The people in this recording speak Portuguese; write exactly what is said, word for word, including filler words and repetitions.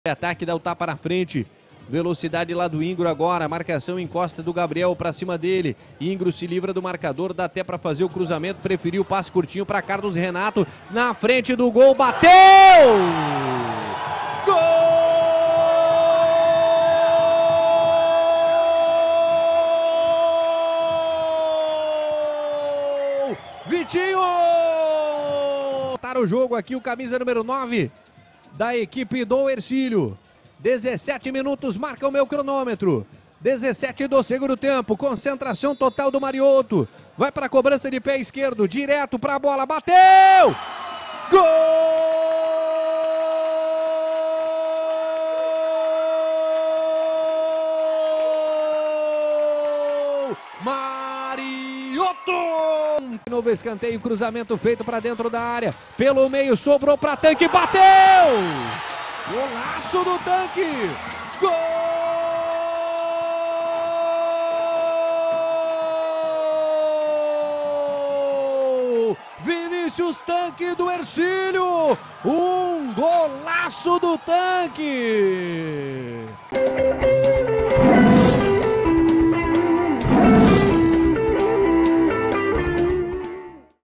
Ataque dá o tapa na frente. Velocidade lá do Ingro agora. Marcação encosta do Gabriel pra cima dele. Ingro se livra do marcador. Dá até pra fazer o cruzamento. Preferiu o passe curtinho pra Carlos Renato. Na frente do gol. Bateu! Gol! Vitinho! Tá o jogo aqui o camisa número nove da equipe do Ercílio. dezessete minutos, marca o meu cronômetro. dezessete do segundo tempo, concentração total do Mariotto. Vai para a cobrança de pé esquerdo, direto para a bola, bateu! Gol! Mariotto! Novo escanteio, cruzamento feito para dentro da área. Pelo meio, sobrou para Tanque, bateu! Golaço do Tanque! Gol! Vinícius Tanque do Ercílio! Um golaço do Tanque!